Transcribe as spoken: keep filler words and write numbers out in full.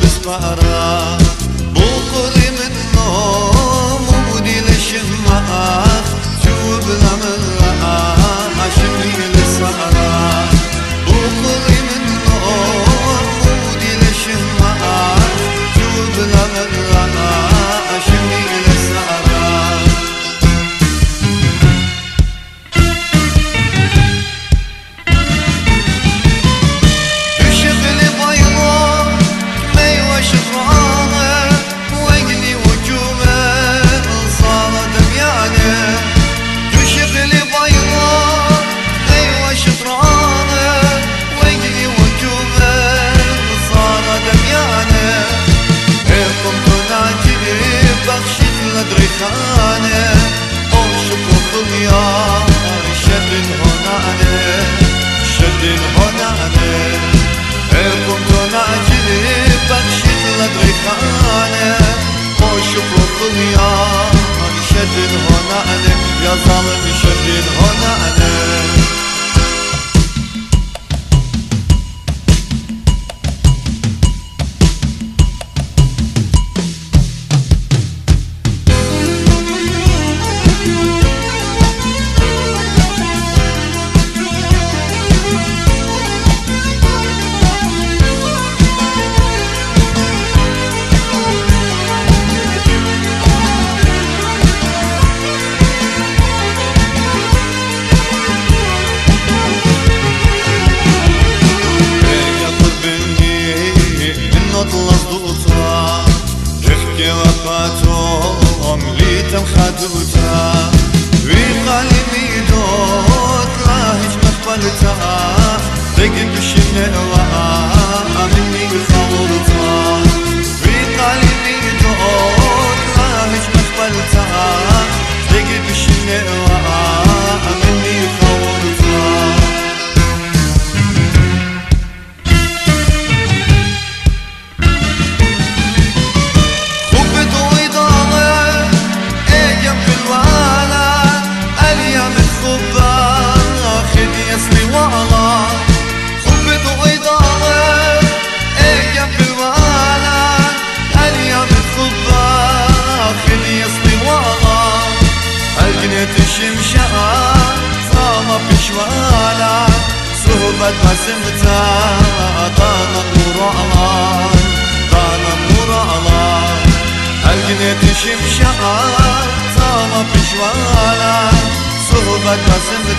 بسبارة بوقري من نوم ومودي لشماخ شوف لمرأة عشمي للسهرة بوقري من نوم ومودي لشماخ شوف لمرأة عشمي للسهرة دريخانة أوشك وخليار شد هنانة شد هنانة كنت ناجي بخشت لدريخانة أوشك وخليار شد هنانة يا ظالم شد هنانة ليتم خدوتا وقلبي دوت لا هيج مقبلتا تقل بشنوا مني خولتا وقلبي دوت لا هيج مقبلتا تقل بشنوا مني خولتا الشمشاء صام بشوالا صوبت مسمتا طانا مرالا طانا مرالا الجنة الشمشاء صام بشوالا صوبت مسمتا